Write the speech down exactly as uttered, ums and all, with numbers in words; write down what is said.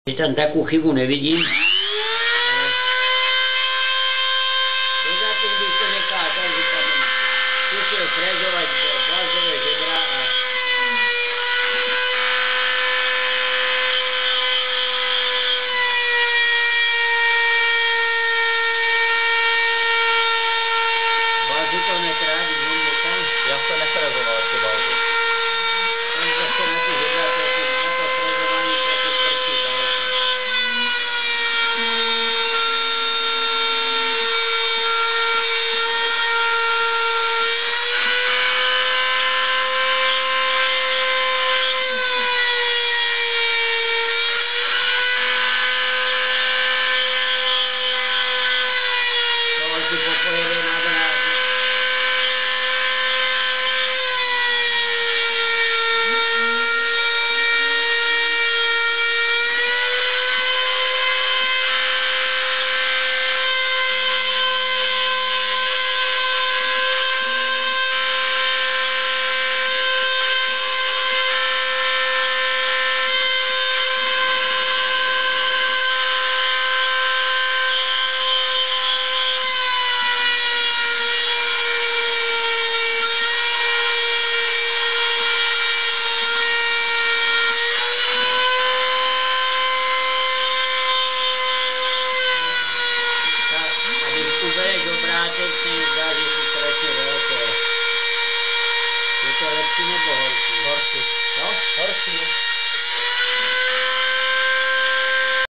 Tam takú chybu nevidím. Dodatým bych to nechal tak, že tam zkusil frezovať bázové žebra a bázu to netrádi, že nie tam. Ja som nefrezoval ešte bázu. Tam zase na tých žebra trochu, na to frezovanie trochu tvrdší záleží. To popojede na dráhu. Obrátek se mi zdá, že jsou strašně velké. Je to lepší nebo horší? Horší. No? Horší.